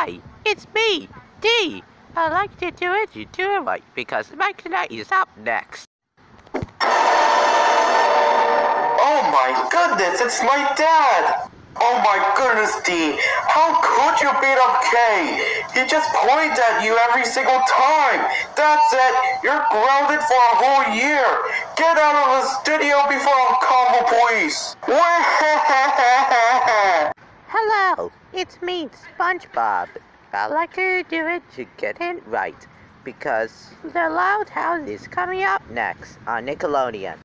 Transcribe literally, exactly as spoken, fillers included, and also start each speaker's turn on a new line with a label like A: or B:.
A: Hi, it's me, D. I'd like to do it, you do it right, because Mike Knight is up next.
B: Oh my goodness, it's my dad! Oh my goodness, D, how could you beat up K? He just points at you every single time. That's it, you're grounded for a whole year. Get out of the studio before I'll call the police.
A: Hello, it's me, SpongeBob. I'd like to do it to get it right, because The Loud House is coming up next on Nickelodeon.